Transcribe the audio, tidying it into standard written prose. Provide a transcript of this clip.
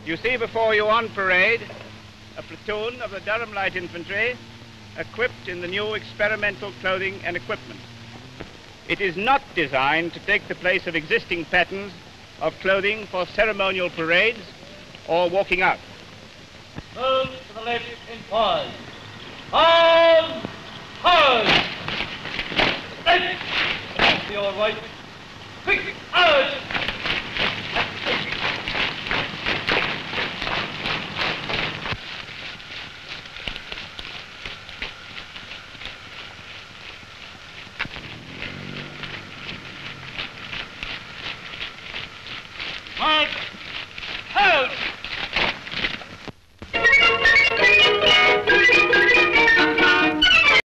You see before you on parade a platoon of the Durham Light Infantry equipped in the new experimental clothing and equipment. It is not designed to take the place of existing patterns of clothing for ceremonial parades or walking out. Move to the left in pause. Pause! Pause! Left! To your right. Quick! Out!